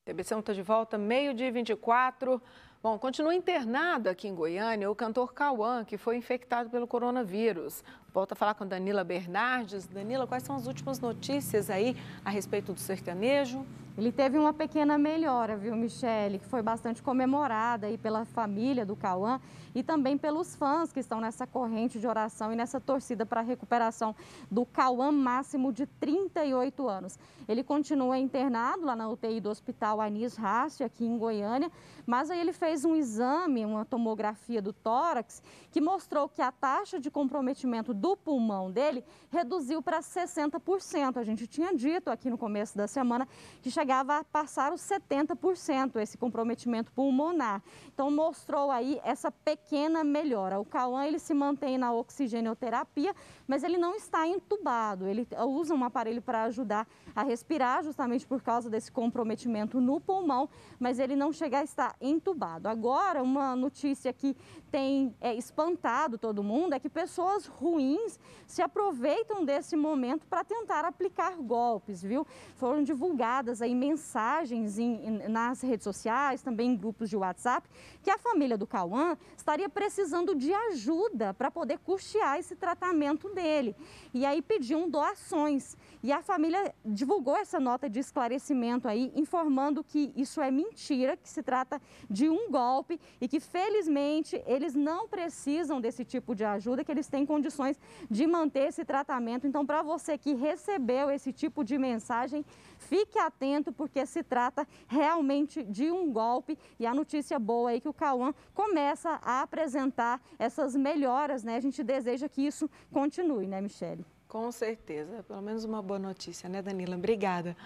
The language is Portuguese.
TBC está de volta, 12h24. Bom, continua internado aqui em Goiânia o cantor Cauã, que foi infectado pelo coronavírus. Volto a falar com Danila Bernardes. Danila, quais são as últimas notícias aí a respeito do sertanejo? Ele teve uma pequena melhora, viu, Michele, que foi bastante comemorada aí pela família do Cauã e também pelos fãs que estão nessa corrente de oração e nessa torcida para a recuperação do Cauã Máximo, de 38 anos. Ele continua internado lá na UTI do Hospital Anis Rácio, aqui em Goiânia, mas aí ele fez um exame, uma tomografia do tórax, que mostrou que a taxa de comprometimento do pulmão dele reduziu para 60%. A gente tinha dito aqui no começo da semana que chegava a passar os 70% esse comprometimento pulmonar. Então mostrou aí essa pequena melhora. O Cauã, ele se mantém na oxigenoterapia, mas ele não está entubado. Ele usa um aparelho para ajudar a respirar, justamente por causa desse comprometimento no pulmão, mas ele não chega a estar entubado. Agora, uma notícia que tem espantado todo mundo é que pessoas ruins se aproveitam desse momento para tentar aplicar golpes, viu? Foram divulgadas aí mensagens nas redes sociais, também em grupos de WhatsApp, que a família do Cauã estaria precisando de ajuda para poder custear esse tratamento dele. E aí pediam doações. E a família divulgou essa nota de esclarecimento aí, informando que isso é mentira, que se trata de um golpe e que, felizmente, eles não precisam desse tipo de ajuda, que eles têm condições de manter esse tratamento. Então, para você que recebeu esse tipo de mensagem, fique atento, porque se trata realmente de um golpe. E a notícia boa é que o Cauã começa a apresentar essas melhoras, né? A gente deseja que isso continue, né, Michele? Com certeza, pelo menos uma boa notícia, né, Danila? Obrigada.